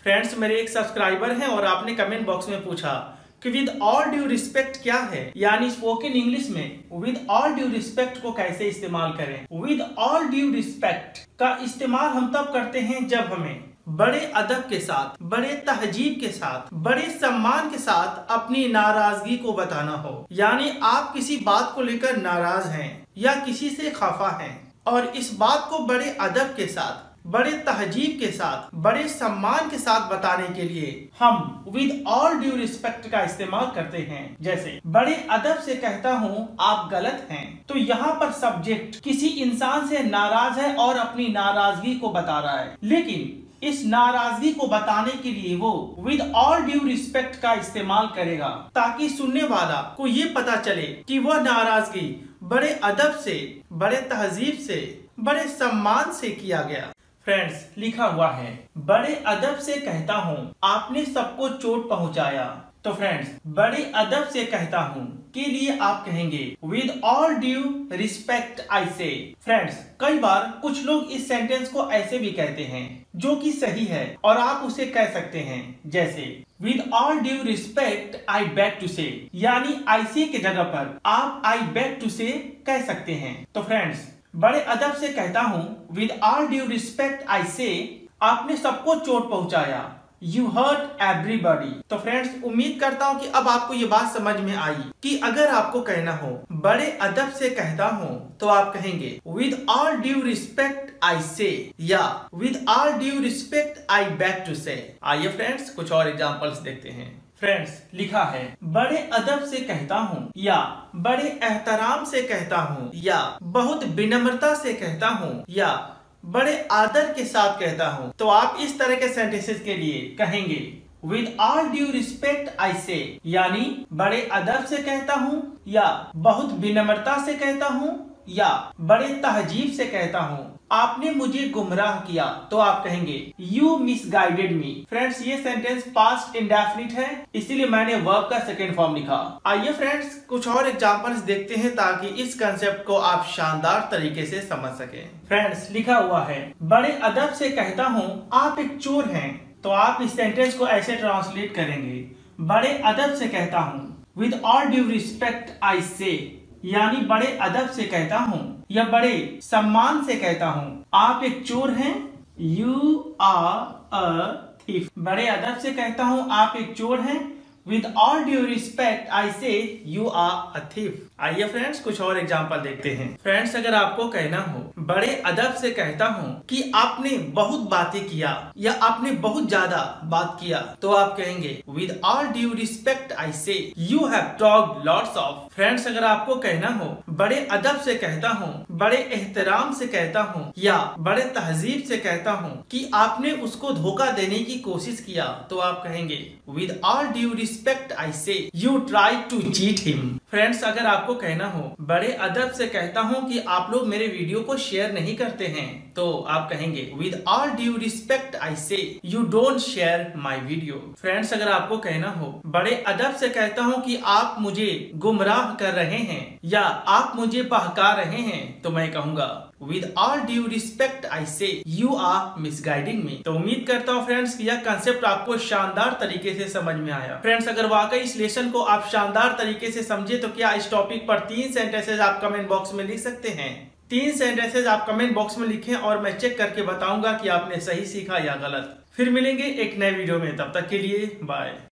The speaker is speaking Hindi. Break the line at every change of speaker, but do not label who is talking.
फ्रेंड्स, मेरे एक सब्सक्राइबर हैं और आपने कमेंट बॉक्स में पूछा कि विद ऑल ड्यू रिस्पेक्ट क्या है, यानी स्पोकन इंग्लिश में विद ऑल ड्यू रिस्पेक्ट को कैसे इस्तेमाल करें। विद ऑल ड्यू रिस्पेक्ट का इस्तेमाल हम तब करते हैं जब हमें बड़े अदब के साथ, बड़े तहजीब के साथ, बड़े सम्मान के साथ अपनी नाराजगी को बताना हो। यानी आप किसी बात को लेकर नाराज हैं या किसी से खफा हैं और इस बात को बड़े अदब के साथ, बड़े तहजीब के साथ, बड़े सम्मान के साथ बताने के लिए हम विद ऑल ड्यू रिस्पेक्ट का इस्तेमाल करते हैं। जैसे बड़े अदब से कहता हूँ आप गलत हैं, तो यहाँ पर सब्जेक्ट किसी इंसान से नाराज है और अपनी नाराजगी को बता रहा है, लेकिन इस नाराजगी को बताने के लिए वो विद ऑल ड्यू रिस्पेक्ट का इस्तेमाल करेगा ताकि सुनने वाला को ये पता चले कि वह नाराजगी बड़े अदब से, बड़े तहजीब से, बड़े सम्मान से किया गया। फ्रेंड्स, लिखा हुआ है बड़े अदब से कहता हूँ आपने सबको चोट पहुँचाया। तो फ्रेंड्स, बड़े अदब से कहता हूँ के लिए आप कहेंगे with all due respect I say. Friends, कई बार कुछ लोग इस सेंटेंस को ऐसे भी कहते हैं जो कि सही है और आप उसे कह सकते हैं, जैसे with all due respect I beg to say, यानी आई से के जगह पर आप आई बेग टू से कह सकते हैं। तो फ्रेंड्स, बड़े अदब से कहता हूँ with all due respect I say आपने सबको चोट पहुंचाया, यू हर्ट एवरीबॉडी। तो फ्रेंड्स, उम्मीद करता हूँ कि अब आपको ये बात समझ में आई कि अगर आपको कहना हो बड़े अदब से कहता हूँ तो आप कहेंगे with all due respect I say या with all due respect I beg to say. आइए फ्रेंड्स, कुछ और एग्जांपल्स देखते हैं। फ्रेंड्स, लिखा है बड़े अदब से कहता हूँ या बड़े एहतराम से कहता हूँ या बहुत विनम्रता से कहता हूँ या बड़े आदर के साथ कहता हूँ। तो आप इस तरह के सेंटेंसेस के लिए कहेंगे with all due respect I say, यानी बड़े अदब से कहता हूँ या बहुत विनम्रता से कहता हूँ या बड़े तहजीब से कहता हूँ आपने मुझे गुमराह किया। तो आप कहेंगे यू मिसगाइडेड मी। फ्रेंड्स, ये सेंटेंस पास्ट इंडेफिनिट है, इसीलिए मैंने वर्ब का सेकेंड फॉर्म लिखा। आइए फ्रेंड्स, कुछ और एग्जांपल्स देखते हैं ताकि इस कंसेप्ट को आप शानदार तरीके से समझ सकें। फ्रेंड्स, लिखा हुआ है बड़े अदब से कहता हूँ आप एक चोर हैं। तो आप इस सेंटेंस को ऐसे ट्रांसलेट करेंगे बड़े अदब से कहता हूँ with all due respect I say, यानी बड़े अदब से कहता हूँ या बड़े सम्मान से कहता हूँ आप एक चोर हैं, यू आर अ थीफ। बड़े अदब से कहता हूँ आप एक चोर हैं, with all due respect I say you are a thief. आइए फ्रेंड्स, कुछ और एग्जांपल देखते हैं। फ्रेंड्स, अगर आपको कहना हो बड़े अदब से कहता हूँ कि आपने बहुत बातें किया या आपने बहुत ज्यादा बात किया, तो आप कहेंगे with all due respect I say you have talked lots of. Friends, अगर आपको कहना हो बड़े अदब से कहता हूँ, बड़े एहतराम से कहता हूँ या बड़े तहजीब से कहता हूँ कि आपने उसको धोखा देने की कोशिश किया, तो आप कहेंगे with all due respect I say you try to cheat him. Friends, अगर आपको कहना हो बड़े अदब से कहता हूँ कि आप लोग मेरे वीडियो को शेयर नहीं करते हैं, तो आप कहेंगे with all due respect I say you don't share my video. Friends, अगर आपको कहना हो बड़े अदब से कहता हूँ कि आप मुझे गुमराह कर रहे हैं या आप मुझे बहका रहे हैं, तो मैं कहूँगा with all due respect I say you are misguiding मी। तो उम्मीद करता हूँ फ्रेंड्स कि यह कंसेप्ट आपको शानदार तरीके से समझ में आया। फ्रेंड्स, अगर वाकई इस लेसन को आप शानदार तरीके से समझे तो क्या इस टॉपिक पर 3 सेंटेंसेस आप कमेंट बॉक्स में लिख सकते हैं। 3 सेंटेंसेस आप कमेंट बॉक्स में लिखें और मैं चेक करके बताऊंगा कि आपने सही सीखा या गलत। फिर मिलेंगे एक नए वीडियो में, तब तक के लिए बाय।